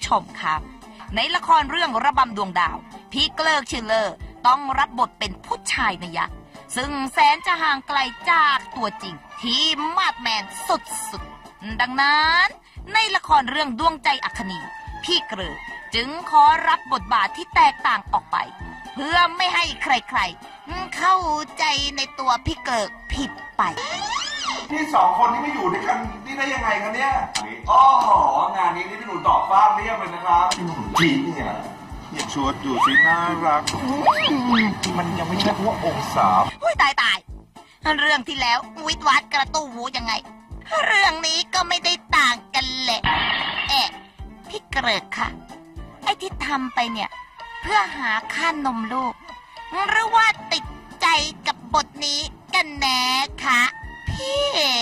ชมครับในละครเรื่องระบำดวงดาวพี่เกลิกชิลเลอร์ต้องรับบทเป็นผู้ชายนยักษ์ซึ่งแสนจะห่างไกลจากตัวจริงที่มาดแมนสุดๆดังนั้นในละครเรื่องดวงใจอัคนีพี่เกลิกจึงขอรับบทบาทที่แตกต่างออกไปเพื่อไม่ให้ใครๆเข้าใจในตัวพี่เกลิกผิดไปที่สองคนนี้ไม่อยู่ด้วยกันนี่ได้ยังไงคะเนี่ยอ๋องานนี้นี่พี่หนูตอบฟ้าเรียบเลยนะครับพี่หนูจีเนี่ยอย่าชวนดูสิน่ารักมันยังไม่ใช่พวกองศาอุ้ยตายเรื่องที่แล้ววิทวัดกระตู้หูยังไงเรื่องนี้ก็ไม่ได้ต่างกันแหละพี่เกลิกค่ะไอ้ที่ทำไปเนี่ยเพื่อหาค่านมลูกหรือว่าติดใจกับบทนี้กันแน่คะพี่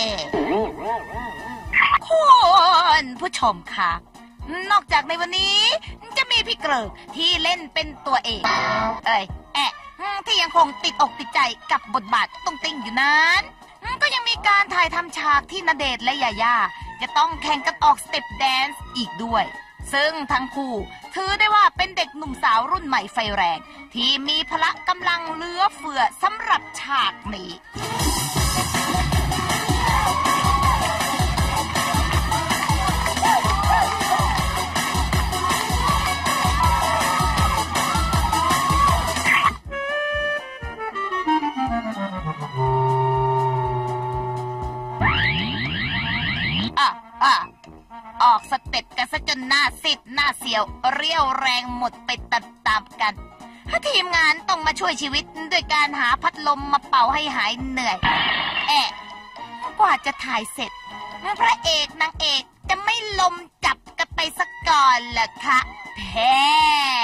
คุณผู้ชมค่ะนอกจากในวันนี้จะมีพี่เกลิกที่เล่นเป็นตัวเองที่ยังคงติดอกติดใจกับบทบาทตุ้งติ้งอยู่นั้นก็ยังมีการถ่ายทำฉากที่ณเดชน์และยาย่าจะต้องแข่งกันออกสเต็ปแดนซ์อีกด้วยซึ่งทั้งคู่ถือได้ว่าเป็นเด็กหนุ่มสาวรุ่นใหม่ไฟแรงที่มีพละกำลังเหลือเฟือสำหรับฉากนี้ออกสเต็ปกันซะจนหน้าซีดหน้าเสียวเรี่ยวแรงหมดไปตามๆกันทีมงานต้องมาช่วยชีวิตด้วยการหาพัดลมมาเป่าให้หายเหนื่อยกว่าจะถ่ายเสร็จพระเอกนางเอกจะไม่ลมจับกันไปสักก่อนเหรอคะแพ้